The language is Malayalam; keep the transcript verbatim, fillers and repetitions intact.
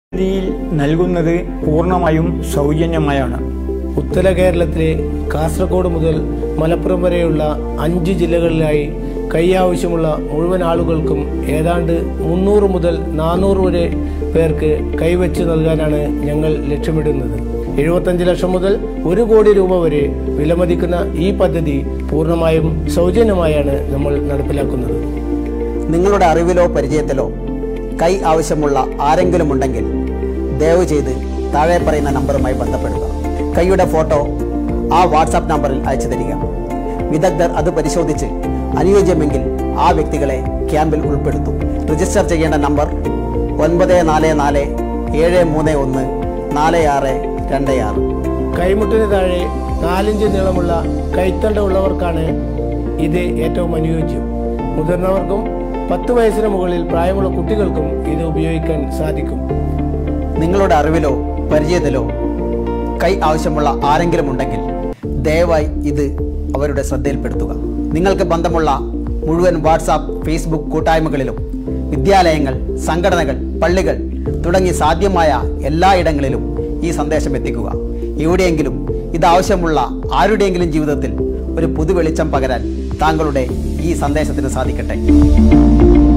രീതിയിൽ നൽകുന്നത് പൂർണ്ണമായും സൗജന്യമായാണ്. ഉത്തര കേരളത്തിലെ കാസർഗോഡ് മുതൽ മലപ്പുറം വരെയുള്ള അഞ്ച് ജില്ലകളിലായി കൈ ആവശ്യമുള്ള മുഴുവൻ ആളുകൾക്കും ഏതാണ്ട് മുന്നൂറ് മുതൽ നാനൂറ് വരെ പേർക്ക് കൈവച്ച് നൽകാനാണ് ഞങ്ങൾ ലക്ഷ്യമിടുന്നത്. എഴുപത്തഞ്ച് ലക്ഷം മുതൽ ഒരു കോടി രൂപ വരെ വിലമതിക്കുന്ന ഈ പദ്ധതി പൂർണ്ണമായും സൗജന്യമായാണ് നമ്മൾ നടപ്പിലാക്കുന്നത്. നിങ്ങളുടെ അറിവിലോ പരിചയത്തിലോ കൈ ആവശ്യമുള്ള ആരെങ്കിലും ഉണ്ടെങ്കിൽ ദയവ് ചെയ്ത് താഴെ പറയുന്ന നമ്പറുമായി ബന്ധപ്പെടുക. കൈയുടെ ഫോട്ടോ ആ വാട്സാപ്പ് നമ്പറിൽ അയച്ചു തരിക. വിദഗ്ധർ അത് പരിശോധിച്ച് അനുയോജ്യമെങ്കിൽ ആ വ്യക്തികളെ ക്യാമ്പിൽ ഉൾപ്പെടുത്തും. രജിസ്റ്റർ ചെയ്യേണ്ട നമ്പർ ഒൻപത് നാല് നാല് ഏഴ് മൂന്ന് ഒന്ന് നാല് ആറ് രണ്ട് ആറ്. കൈമുട്ടിന് താഴെ നാലിഞ്ച് നീളമുള്ള കൈത്തണ്ട ഉള്ളവർക്കാണ് ഇത് ഏറ്റവും അനുയോജ്യം. മുതിർന്നവർക്കും പത്ത് വയസ്സിന് മുകളിൽ പ്രായമുള്ള കുട്ടികൾക്കും ഇത് ഉപയോഗിക്കാൻ സാധിക്കും. നിങ്ങളുടെ അറിവിലോ പരിചയത്തിലോ കൈ ആവശ്യമുള്ള ആരെങ്കിലും ഉണ്ടെങ്കിൽ ദയവായി ഇത് അവരുടെ ശ്രദ്ധയിൽപ്പെടുത്തുക. നിങ്ങൾക്ക് ബന്ധമുള്ള മുഴുവൻ വാട്സാപ്പ്, ഫേസ്ബുക്ക് കൂട്ടായ്മകളിലും വിദ്യാലയങ്ങൾ, സംഘടനകൾ, പള്ളികൾ തുടങ്ങി സാധ്യമായ എല്ലായിടങ്ങളിലും ഈ സന്ദേശം എത്തിക്കുക. എവിടെയെങ്കിലും ഇതാവശ്യമുള്ള ആരുടെയെങ്കിലും ജീവിതത്തിൽ ഒരു പുതുവെളിച്ചം പകരാൻ താങ്കളുടെ ഈ സന്ദേശത്തിന് സാധിക്കട്ടെ.